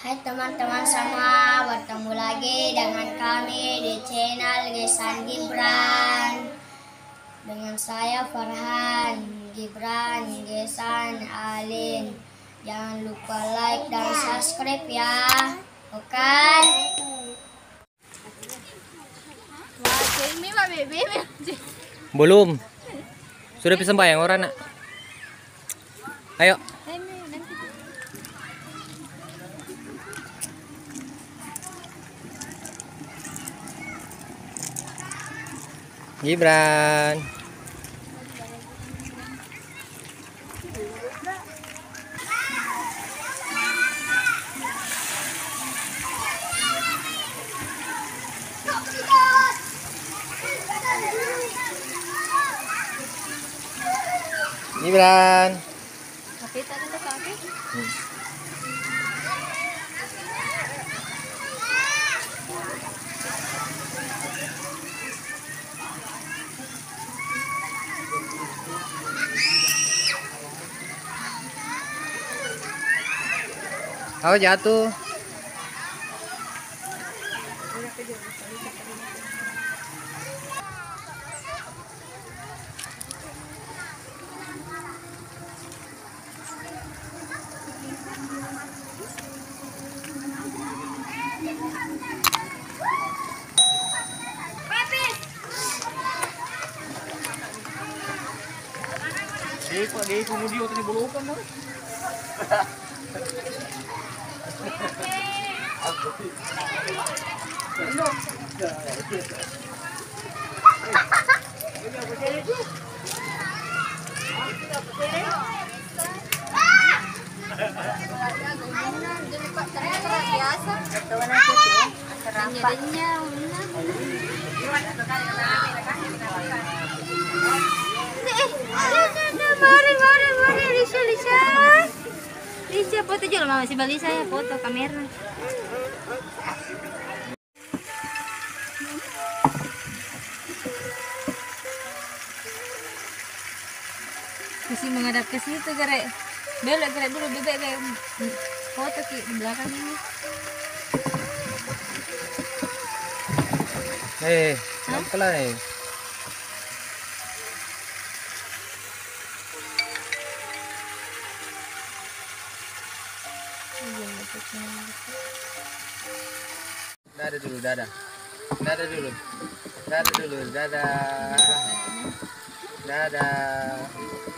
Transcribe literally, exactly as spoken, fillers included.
Hai teman-teman semua, bertemu lagi dengan kami di channel Gesan Gibran. Dengan saya Farhan, Gibran, Gesan, Alin. Jangan lupa like dan subscribe ya. Oke? Belum. Sudah bisa sembahyang orang nak. Ayo. Gibran. Gibran. Hmm. Oh jatuh. Eh, Pak, dia kemudian tadi bolokan dah. Mari, mari, mari, Lisa, Lisa. Lisa, foto dulu, mama si Balisa ya, foto kamera. Mesti menghadap ke situ, Gere. Belok, Gere dulu, bebek, bebek. Foto ki di belakang ini. Eh, kenapa lah nih? Dadah dulu, dadah. Dadah dulu. Dadah dulu, dadah. Dadah.